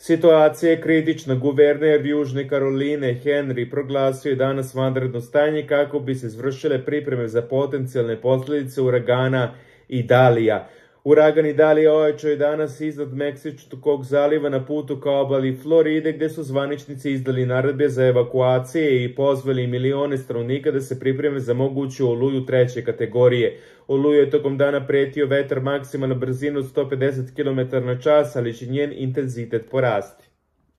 Situacija je kritična. Guverner Južne Karoline Henry proglasio je danas vanredno stanje kako bi se izvršile pripreme za potencijalne posljedice uragana Idalija. Uragan Idalija ojačao je danas iznad Meksičkog zaliva na putu ka obali Floride, gdje su zvaničnici izdali naredbe za evakuacije i pozvali milione stanovnika da se pripreme za moguću oluju 3. kategorije. Oluju je tokom dana pretio vetar maksimalna brzinu 150 km/h, ali će njen intenzitet porasti.